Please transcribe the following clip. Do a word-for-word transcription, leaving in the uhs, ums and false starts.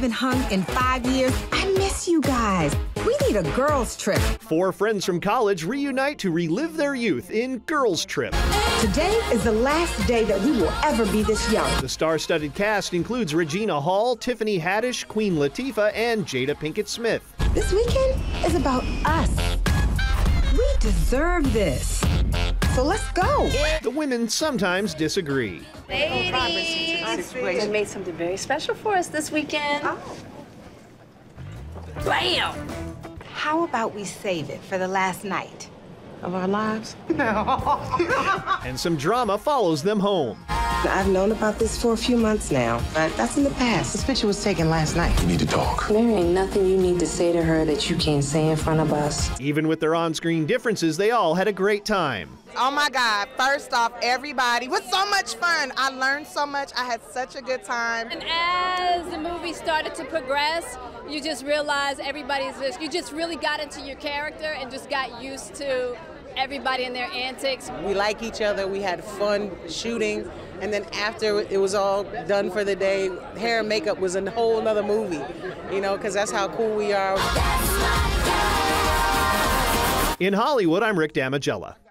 haven't hung in five years. I miss you guys. We need a girls' trip. Four friends from college reunite to relive their youth in Girls Trip. Today is the last day that we will ever be this young. The star-studded cast includes Regina Hall, Tiffany Haddish, Queen Latifah, and Jada Pinkett Smith. This weekend is about us. We deserve this. So let's go. The women sometimes disagree. Ladies, they made something very special for us this weekend. Oh. Bam! How about we save it for the last night Of our lives? And some drama follows them home. I've known about this for a few months now, but that's in the past. This picture was taken last night. We need to talk. There ain't nothing you need to say to her that you can't say in front of us. Even with their on-screen differences, they all had a great time. Oh my God, first off, everybody, it was so much fun. I learned so much. I had such a good time. And as the movie started to progress, you just realized everybody's just, you just really got into your character and just got used to everybody and their antics. We like each other, we had fun shooting, and then after it was all done for the day, hair and makeup was a whole nother movie, you know, because that's how cool we are. In Hollywood, I'm Rick Damigella.